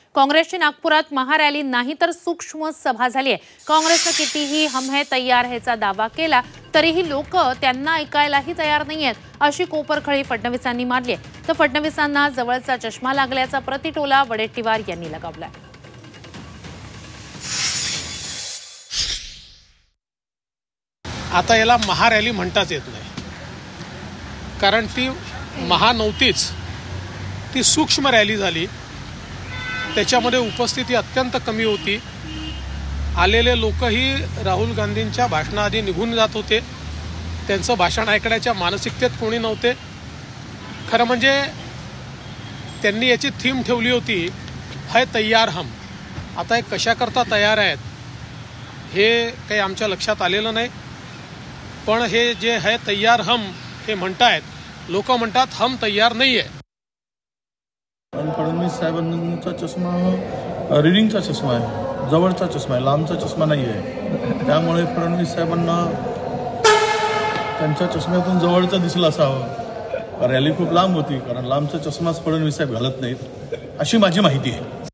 काँग्रेसची नागपुरात महारॅली नाही तर सूक्ष्म सभा झाली आहे। काँग्रेसने कितीही हम है तैयार हैचा दावा केला तरीही लोक त्यांना ऐकायलाही तयार नाहीयेत, अशी कोपरखळी फडणवीसांनी मारली आहे। तर फडणवीसांना जवळचा चष्मा लागल्याचा प्रतिटोला वडेट्टीवार यांनी लगावलाय। आता याला महारॅली म्हणताच येत नाही, कारण ती महा नव्हतीच, ती सूक्ष्म रॅली झाली। त्याच्यामध्ये उपस्थिती अत्यंत कमी होती। आलेले लोकही राहुल गांधींच्या भाषणाआधी निघून जात होते, त्यांचं भाषण ऐकण्याच्या मानसिकतेत कोणी नव्हते। खरं म्हणजे त्यांनी याची थीम ठेवली होती, है तैयार हम। आता हे कशाकरता तयार आहेत हे काही आमच्या लक्षात आलेलं नाही, पण हे जे है तैयार हम हे म्हणतायत, लोक म्हणतात हम तैयार नाही आहे। फडणवीस साहेबांचा चष्मा रिडिंगचा चष्मा आहे, जवळचा चष्मा आहे, लांबचा चष्मा नाही आहे। त्यामुळे फडणवीस साहेबांना त्यांच्या चष्म्यातून जवळचा दिसला असावं। रॅली खूप लांब होती, कारण लांबचा चष्माच फडणवीस साहेब घालत नाहीत, अशी माझी माहिती आहे।